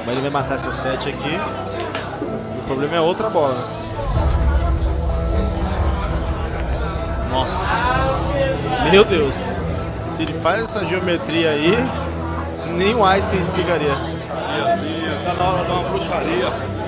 Mas ele vai matar essa 7 aqui. O problema é outra bola, né? Nossa! Meu Deus! Se ele faz essa geometria aí, nem o Einstein explicaria. Tá na hora de dar uma bruxaria.